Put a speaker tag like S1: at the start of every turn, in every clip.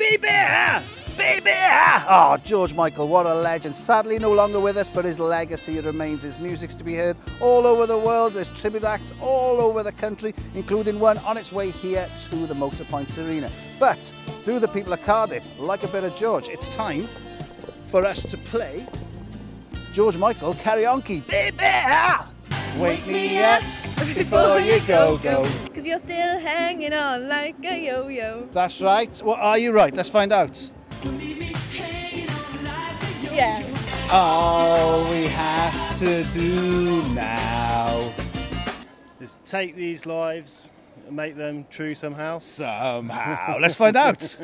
S1: Be Bear! Be Bear! Oh, George Michael, what a legend. Sadly no longer with us, but his legacy remains. His music's to be heard all over the world. There's tribute acts all over the country, including one on its way here to the Motorpoint Arena. But do the people of Cardiff like a bit of George? It's time for us to play George Michael Karaoke. Be Bear! Wake me up before you go.
S2: Cause you're still hanging on like a yo-yo.
S1: That's right. Well, are you right? Let's find out.
S2: Yeah.
S1: All we have to do now.
S3: Is take these lives and make them true somehow.
S1: Somehow. Let's find out.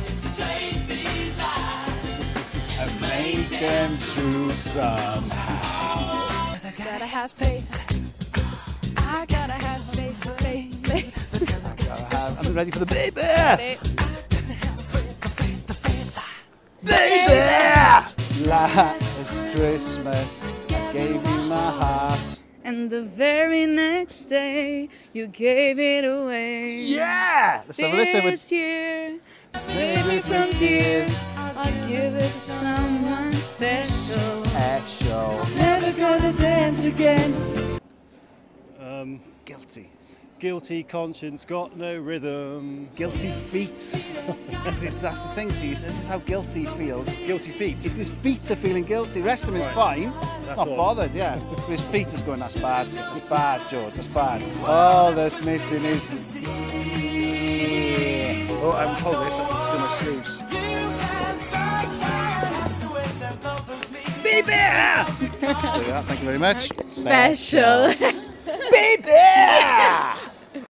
S1: And make them true somehow.
S2: Gotta have faith. I gotta have faith.
S1: I'm ready for the baby.
S2: Faith.
S1: Baby! Last Christmas, I gave you my heart.
S2: And the very next day, you gave it away.
S1: Yeah! Let's have a listen with
S2: This year, save me from tears. I'll give it someone special.
S1: Special.
S2: Never gonna dance again.
S1: Guilty.
S3: Guilty conscience got no rhythm.
S1: Guilty feet. That's the thing, see, this is how guilty he feels.
S3: Guilty feet.
S1: His feet are feeling guilty. The rest of him is fine.
S3: That's
S1: Not
S3: all.
S1: bothered, yeah. But his feet is going, that's bad. That's bad, George, that's bad. Oh, that's missing his... Oh, I haven't told this, I have to do my sleeves. Be Bear! There you are, thank you very much.
S2: Special.
S1: Be Bear!